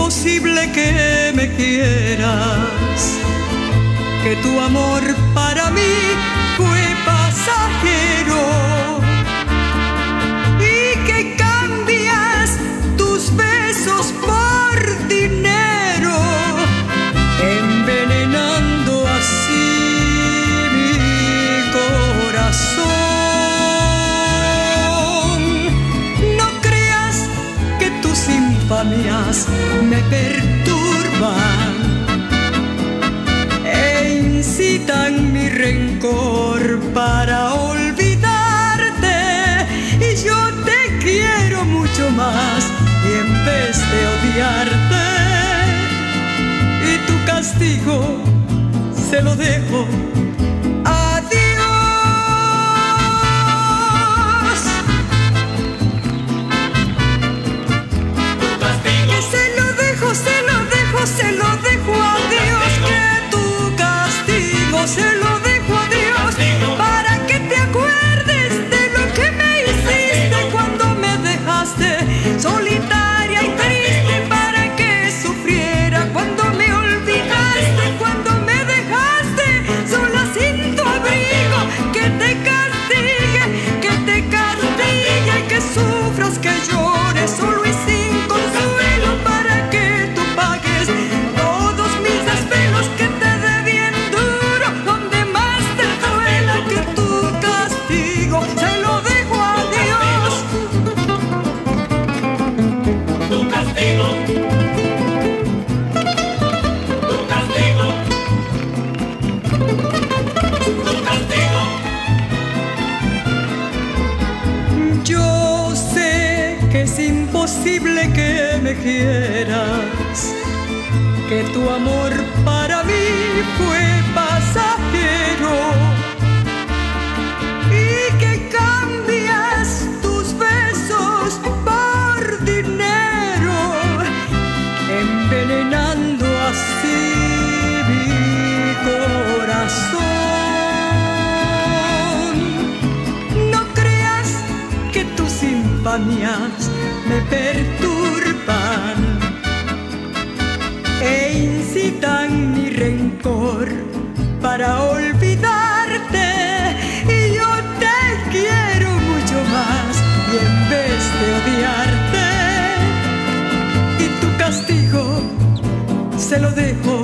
imposible que me quieras, que tu amor para mí fue pasajero y que cambias tus besos por dinero, envenenando así mi corazón. No creas que tus infamias me perturban e incitan mi rencor para olvidarte, y yo te quiero mucho más, y en vez de odiarte, y tu castigo se lo dejo a Dios. Que se lo dejo a Dios, que tu castigo se lo dejo a Dios, para que te acuerdes de lo que me hiciste cuando me dejaste solitaria y triste, para que sufriera cuando me olvidaste, cuando me dejaste sola sin tu abrigo. Que te castigue, que sufras, que llores solo y sin consuelo, para que tú pagues todos mis desvelos, que te dé bien duro donde más te duela, que tu castigo se lo dejo a Dios. Tu castigo, tu castigo, tu castigo. Yo sé que es imposible que me quieras, que tu amor para mí fue pasajero y que cambias tus besos por dinero, envenenando así mi corazón. No creas que tus infamias me perturban e incitan mi rencor para olvidarte, y yo te quiero mucho más, y en vez de odiarte, y tu castigo se lo dejo